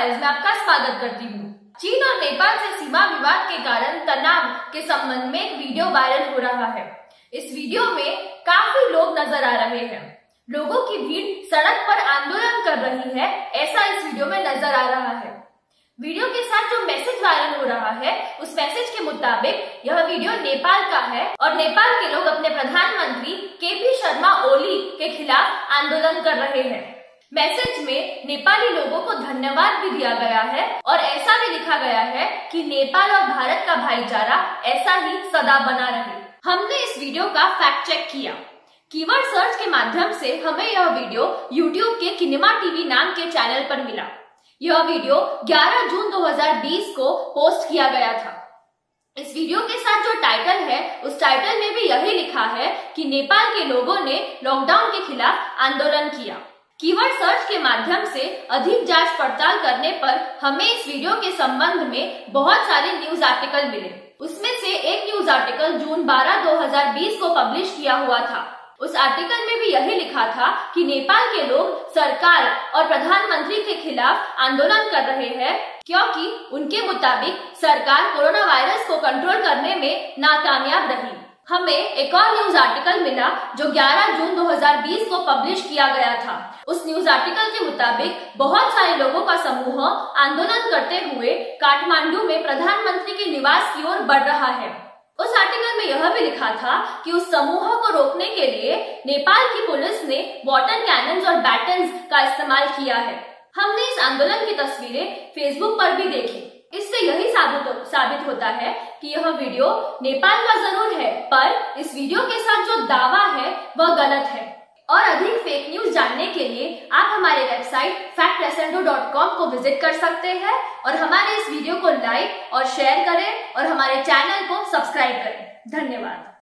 Files में आपका स्वागत करती हूँ। चीन और नेपाल से सीमा विवाद के कारण तनाव के संबंध में एक वीडियो वायरल हो रहा है। इस वीडियो में काफी लोग नजर आ रहे हैं। लोगों की भीड़ सड़क पर आंदोलन कर रही है, ऐसा इस वीडियो में नजर आ रहा है। वीडियो के साथ जो मैसेज वायरल हो रहा है, उस मैसेज के मुताबिक यह वीडियो नेपाल का है और नेपाल के लोग अपने प्रधानमंत्री केपी शर्मा ओली के खिलाफ आंदोलन कर रहे हैं। मैसेज में नेपाली लोगों को धन्यवाद भी दिया गया है और ऐसा भी लिखा गया है कि नेपाल और भारत का भाईचारा ऐसा ही सदा बना रहे। हमने इस वीडियो का फैक्ट चेक किया। कीवर्ड सर्च के माध्यम से हमें यह वीडियो YouTube के किनेमा टीवी नाम के चैनल पर मिला। यह वीडियो 11 जून 2020 को पोस्ट किया गया था। इस वीडियो के साथ जो टाइटल है, उस टाइटल में भी यही लिखा है कि नेपाल के लोगों ने लॉकडाउन के खिलाफ आंदोलन किया। कीवर्ड सर्च के माध्यम से अधिक जांच पड़ताल करने पर हमें इस वीडियो के संबंध में बहुत सारे न्यूज आर्टिकल मिले। उसमें से एक न्यूज आर्टिकल जून 12, 2020 को पब्लिश किया हुआ था। उस आर्टिकल में भी यही लिखा था कि नेपाल के लोग सरकार और प्रधानमंत्री के खिलाफ आंदोलन कर रहे हैं क्योंकि उनके मुताबिक सरकार कोरोना वायरस को कंट्रोल करने में नाकामयाब रही। हमें एक और न्यूज आर्टिकल मिला जो 11 जून 2020 को पब्लिश किया गया था। उस न्यूज आर्टिकल के मुताबिक बहुत सारे लोगों का समूह आंदोलन करते हुए काठमांडू में प्रधानमंत्री के निवास की ओर बढ़ रहा है। उस आर्टिकल में यह भी लिखा था कि उस समूह को रोकने के लिए नेपाल की पुलिस ने वाटर कैनन्स और बैटन्स का इस्तेमाल किया है। हमने इस आंदोलन की तस्वीरें फेसबुक पर भी देखी। इससे यही साबित होता है कि यह वीडियो नेपाल का जरूर है, पर इस वीडियो के साथ जो दावा है वह गलत है। और अधिक फेक न्यूज जानने के लिए आप हमारे वेबसाइट factcrescendo.com को विजिट कर सकते हैं और हमारे इस वीडियो को लाइक और शेयर करें और हमारे चैनल को सब्सक्राइब करें। धन्यवाद।